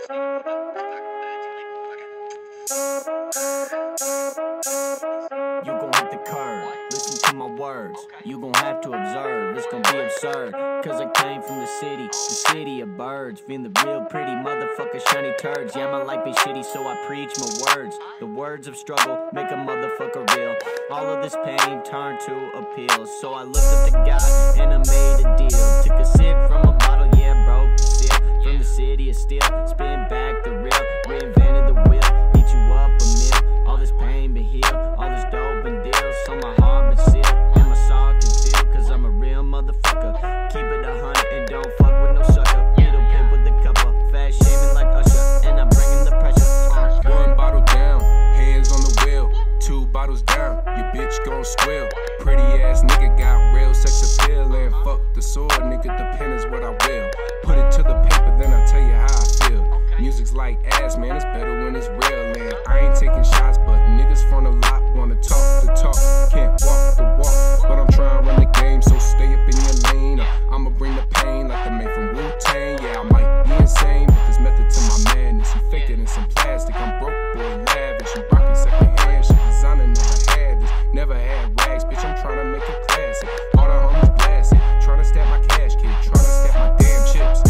You gon' hit the curb, listen to my words. You gon' have to observe, it's gon' be absurd. Cause I came from the city of birds. Feeling the real pretty motherfucker shiny turds. Yeah, my life be shitty, so I preach my words. The words of struggle make a motherfucker real. All of this pain turned to appeal. So I looked up to God and I made a deal. Took a sip from a bottle, yeah, broke the seal. From the city of steel, spin back the reel. Reinvented the wheel, eat you up a meal. All this pain been healed, all this dope and deals. So my heart been sealed, and my soul can feel. Cause I'm a real motherfucker. Keep it 100 and don't fuck with no sucker. Little pimp with the cuppa, fast shaming like Usher. And I'm bringing the pressure. One bottle down, hands on the wheel. 2 bottles down, your bitch gon' squeal. Pretty ass nigga got real sex appeal. And fuck the sword, nigga, the pen is what I will. Put it to the paper, then I tell you how I feel. Music's like ass, man, it's better when it's real. And I ain't taking shots, but niggas from the lot wanna talk the talk. Can't walk the walk, but I'm trying to run the game, so stay up in your lane. I'ma bring the pain like the man from Wu-Tang. Yeah, I might be insane, but there's method to my madness. He faked it in some plastic, I'm broke, boy, lavish. You rockin' second hand, shit designer never had this. Never had rags, bitch, I'm trying to make it classic. All the homies blasted, trying to stack my cash, kid, trying to stack my damn chips.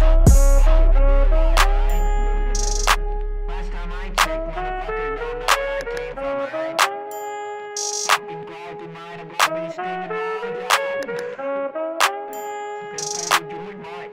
Last time I checked, motherfuckers don't know where I came from, alright? Fucking glad tonight I'm gonna be stinging all down. Guess how we do it, Mike?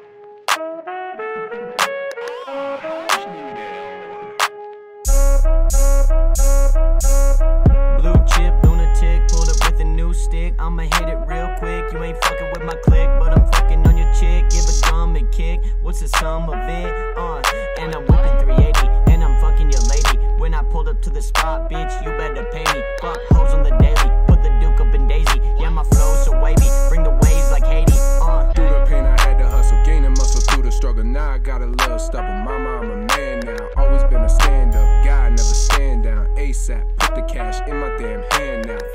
Blue chip, lunatic, pulled up with a new stick. I'ma hit it real quick. You ain't fucking with my clique, but I'm fucking on your chick. Give a drum and kick. What's the sum of it? And I'm whipping 380, and I'm fucking your lady. When I pulled up to the spot, bitch, you better pay me. Fuck hoes on the daily, put the Duke up in Daisy. Yeah, my flow's so wavy, bring the waves like Haiti. Through the pain I had to hustle, gaining muscle through the struggle. Now I got a little stubble. Mama, I'm a man now. Always been a stand-up guy, never stand down. ASAP, put the cash in my damn hand now.